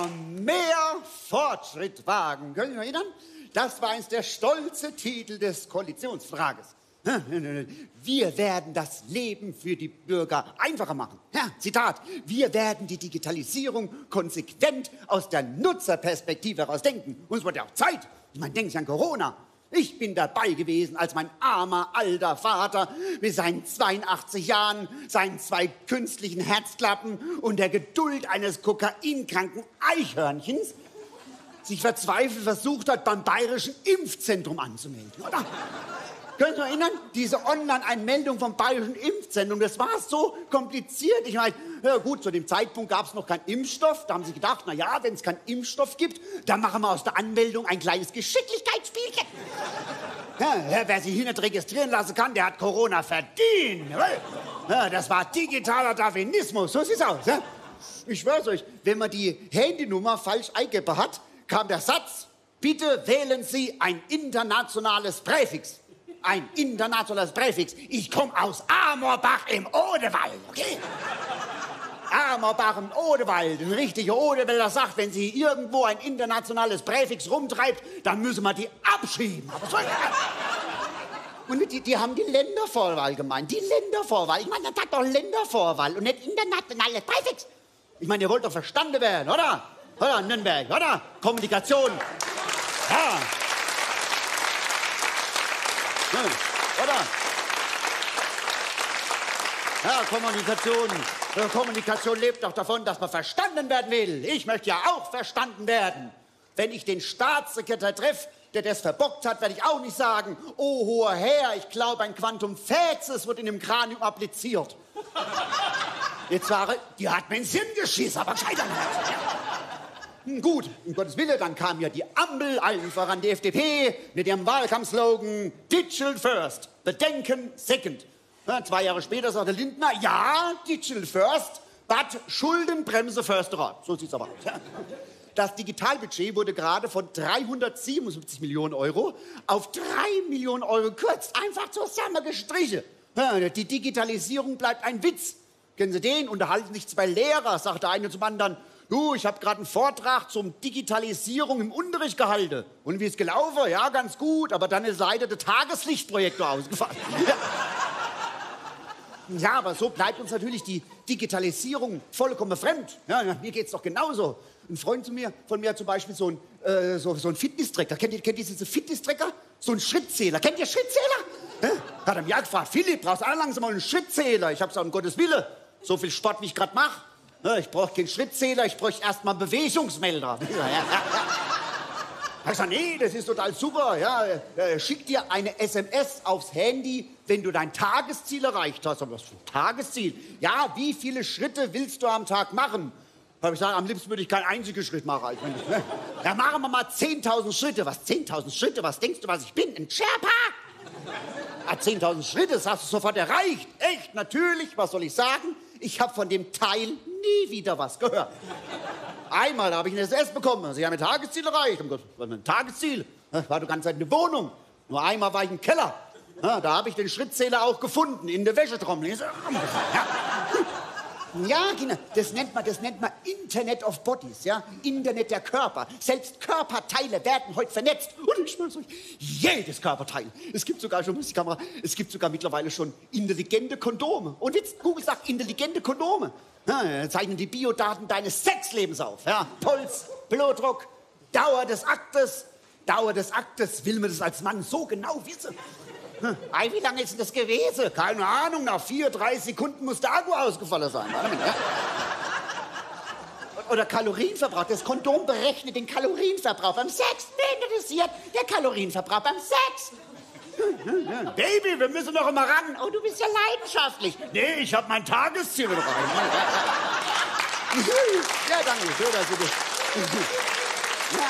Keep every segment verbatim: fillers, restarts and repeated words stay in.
mehr Fortschritt wagen. Können Sie sich erinnern? Das war eins der stolzen Titel des Koalitionsvertrages. Wir werden das Leben für die Bürger einfacher machen. Ja, Zitat, wir werden die Digitalisierung konsequent aus der Nutzerperspektive heraus denken. Und es wird ja auch Zeit. Ich meine, denken Sie an Corona. Ich bin dabei gewesen, als mein armer, alter Vater mit seinen zweiundachtzig Jahren, seinen zwei künstlichen Herzklappen und der Geduld eines kokainkranken Eichhörnchens sich verzweifelt versucht hat, beim Bayerischen Impfzentrum anzumelden, oder? Können Sie sich erinnern? Diese Online-Einmeldung vom Bayerischen Impfzentrum, das war so kompliziert. Ich meine, ja gut, zu dem Zeitpunkt gab es noch keinen Impfstoff. Da haben sie gedacht, na ja, wenn es keinen Impfstoff gibt, dann machen wir aus der Anmeldung ein kleines Geschicklichkeitsspielchen. Ja, wer sich hier nicht registrieren lassen kann, der hat Corona verdient. Ja, das war digitaler Darwinismus, so sieht's aus. Ja? Ich schwör's euch, wenn man die Handynummer falsch eingegeben hat, kam der Satz, bitte wählen Sie ein internationales Präfix. Ein internationales Präfix. Ich komme aus Amorbach im Odewald, okay? Amorbach im Odewald. Ein richtiger Odewälder sagt, wenn Sie irgendwo ein internationales Präfix rumtreibt, dann müssen wir die abschieben. Aber so, ja. Und die, die haben die Ländervorwahl gemeint. Die Ländervorwahl. Ich meine, das hat doch Ländervorwahl und nicht internationales Präfix. Ich meine, ihr wollt doch verstanden werden, oder? Oder, Nürnberg, oder? Kommunikation. Ja. Hm, oder? Ja, Kommunikation. Ja, Kommunikation lebt doch davon, dass man verstanden werden will. Ich möchte ja auch verstanden werden. Wenn ich den Staatssekretär treffe, der das verbockt hat, werde ich auch nicht sagen, oh, hoher Herr, ich glaube, ein Quantum Faeces wird in dem Kranium appliziert. Jetzt war, die hat mir ins Hirn geschissen, aber gescheiter nicht. Gut, um Gottes Willen, dann kam ja die Ampel, allen voran die F D P, mit ihrem Wahlkampfslogan Digital First, Bedenken Second. Ja, zwei Jahre später sagte Lindner, ja, Digital First, but Schuldenbremse First Rat. So sieht's aber aus. Ja. Das Digitalbudget wurde gerade von dreihundertsiebenundsiebzig Millionen Euro auf drei Millionen Euro gekürzt. Einfach zusammengestrichen. Ja, die Digitalisierung bleibt ein Witz. Kennen Sie den? Unterhalten sich zwei Lehrer, sagt der eine zum anderen. Du, ich habe gerade einen Vortrag zum Digitalisierung im Unterricht gehalten. Und wie ist gelaufen? Ja, ganz gut, aber dann ist leider der Tageslichtprojektor ausgefallen. Ja. Ja, aber so bleibt uns natürlich die Digitalisierung vollkommen fremd. Ja, mir geht's doch genauso. Ein Freund zu mir, von mir hat zum Beispiel so einen äh, so, so ein Fitnesstracker. Kennt ihr, kennt ihr diese Fitnesstracker? So einen Schrittzähler. Kennt ihr Schrittzähler? Ja? Hat er mir gefragt, Philipp, brauchst du langsam mal einen Schrittzähler? Ich hab gesagt, um Gottes Willen, so viel Sport, wie ich gerade mache. Ja, ich brauche keinen Schrittzähler, ich bräuchte erst mal einen Bewegungsmelder. Ja, ja, ja. Ich gesagt, nee, das ist total super. Ja, äh, schick dir eine S M S aufs Handy, wenn du dein Tagesziel erreicht hast. Aber was für ein Tagesziel? Ja, wie viele Schritte willst du am Tag machen? Habe ich gesagt, am liebsten würde ich keinen einzigen Schritt machen. Ich meine, ne? Ja, machen wir mal zehntausend Schritte. Was, zehntausend Schritte? Was denkst du, was ich bin? Ein Sherpa? Ah, zehntausend Schritte, das hast du sofort erreicht. Echt, natürlich, was soll ich sagen? Ich habe von dem Teil nie wieder was gehört. Einmal habe ich ein S M S bekommen. Also ich habe mein Tagesziel erreicht. Was war mein Tagesziel? War die ganze Zeit in der Wohnung. Nur einmal war ich im Keller. Ja, da habe ich den Schrittzähler auch gefunden, in der Wäschetrommel. Ja. Ja, genau. Das nennt man, das nennt man Internet of Bodies, ja? Internet der Körper. Selbst Körperteile werden heute vernetzt. Und ich schwör's euch, jedes Körperteil. Es gibt sogar schon, muss die Kamera, es gibt sogar mittlerweile schon intelligente Kondome. Und jetzt, Google sagt, intelligente Kondome. Ja, zeichnen die Biodaten deines Sexlebens auf. Ja? Puls, Blutdruck, Dauer des Aktes. Dauer des Aktes, will man das als Mann so genau wissen? Hm. Ei, wie lange ist denn das gewesen? Keine Ahnung, nach vier, drei Sekunden muss der Akku ausgefallen sein. Ja? Oder Kalorienverbrauch. Das Kondom berechnet den Kalorienverbrauch beim Sex. Wen interessiert der Kalorienverbrauch beim Sex? Hm, hm, hm. Baby, wir müssen doch immer ran. Oh, du bist ja leidenschaftlich. Nee, ich habe mein Tagesziel rein. Ja, danke. Schön, dass du das... Ja.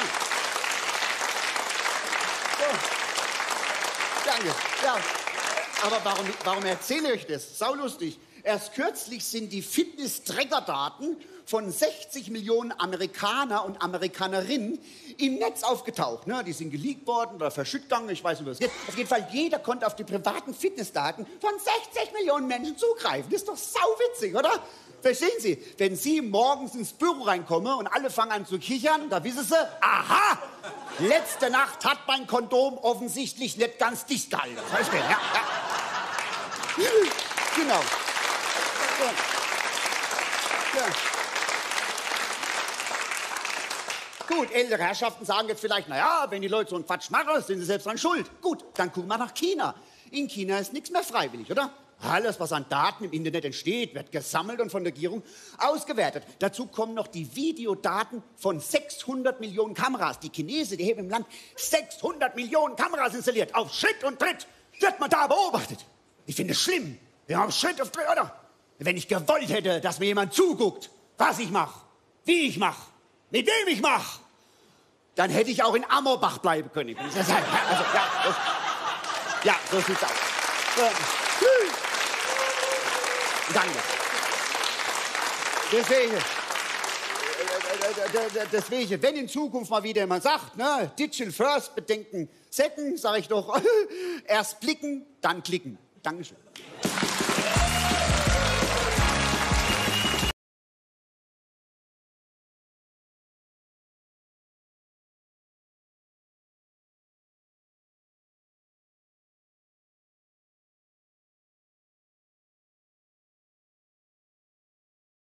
So. Danke. Ja, aber warum, warum erzähle ich das? Saulustig. Erst kürzlich sind die Fitness-Tracker-Daten von sechzig Millionen Amerikaner und Amerikanerinnen im Netz aufgetaucht. Ne? Die sind geleakt worden oder verschütt gegangen, ich weiß nicht, was es geht. Auf jeden Fall, jeder konnte auf die privaten Fitnessdaten von sechzig Millionen Menschen zugreifen. Das ist doch sauwitzig, oder? Verstehen Sie? Wenn Sie morgens ins Büro reinkommen und alle fangen an zu kichern, da wissen Sie, aha, letzte Nacht hat mein Kondom offensichtlich nicht ganz dicht gehalten. Verstehen? Ja, ja. Genau. Ja. Ja. Gut, ältere Herrschaften sagen jetzt vielleicht, naja, wenn die Leute so einen Quatsch machen, sind sie selbst dran schuld. Gut, dann gucken wir nach China. In China ist nichts mehr freiwillig, oder? Alles, was an Daten im Internet entsteht, wird gesammelt und von der Regierung ausgewertet. Dazu kommen noch die Videodaten von sechshundert Millionen Kameras. Die Chinesen, die haben im Land sechshundert Millionen Kameras installiert. Auf Schritt und Tritt wird man da beobachtet. Ich finde es schlimm. Wir haben Schritt auf Tritt, oder? Wenn ich gewollt hätte, dass mir jemand zuguckt, was ich mache, wie ich mache, mit wem ich mache, dann hätte ich auch in Ammerbach bleiben können. Also, ja, das, ja, so sieht's aus. Ja. Danke. Deswegen, deswegen, wenn in Zukunft mal wieder jemand sagt, ne, Digital First, Bedenken, Second, sage ich doch, erst blicken, dann klicken. Dankeschön.